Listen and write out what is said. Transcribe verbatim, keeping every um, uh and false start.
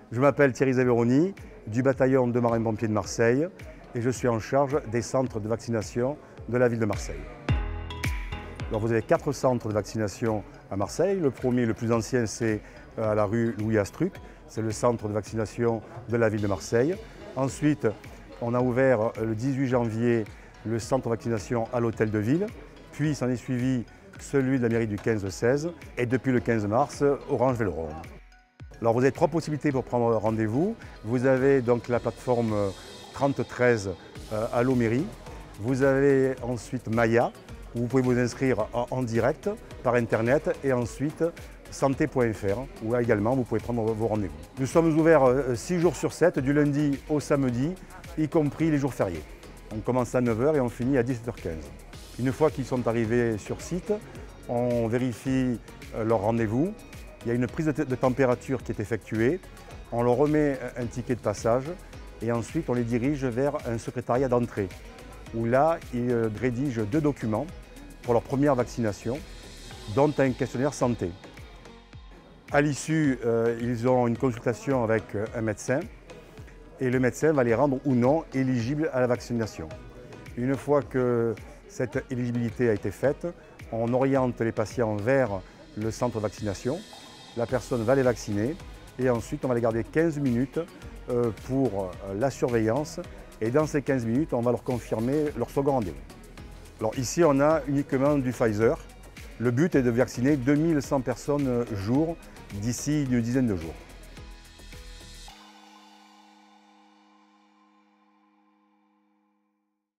Je m'appelle Thierry Zaveroni, du bataillon de marins-pompiers de Marseille et je suis en charge des centres de vaccination de la ville de Marseille. Alors vous avez quatre centres de vaccination à Marseille. Le premier, le plus ancien, c'est à la rue Louis Astruc. C'est le centre de vaccination de la ville de Marseille. Ensuite, on a ouvert le dix-huit janvier le centre de vaccination à l'hôtel de ville. Puis s'en est suivi celui de la mairie du quinze seize et depuis le quinze mars, Orange-Vélorome. Alors vous avez trois possibilités pour prendre rendez-vous. Vous avez donc la plateforme trente treize euh, Allo Mairie. Vous avez ensuite Maya, où vous pouvez vous inscrire en, en direct par internet, et ensuite santé point F R, où également vous pouvez prendre vos rendez-vous. Nous sommes ouverts six jours sur sept, du lundi au samedi, y compris les jours fériés. On commence à neuf heures et on finit à dix-sept heures quinze. Une fois qu'ils sont arrivés sur site, on vérifie leur rendez-vous. Il y a une prise de température qui est effectuée. On leur remet un ticket de passage et ensuite on les dirige vers un secrétariat d'entrée où là, ils rédigent deux documents pour leur première vaccination, dont un questionnaire santé. À l'issue, euh, ils ont une consultation avec un médecin et le médecin va les rendre ou non éligibles à la vaccination. Une fois que cette éligibilité a été faite, on oriente les patients vers le centre de vaccination. La personne va les vacciner et ensuite on va les garder quinze minutes euh, pour la surveillance. Et dans ces quinze minutes, on va leur confirmer leur second rendez-vous. Alors ici, on a uniquement du Pfizer. Le but est de vacciner deux mille cent personnes jour d'ici une dizaine de jours.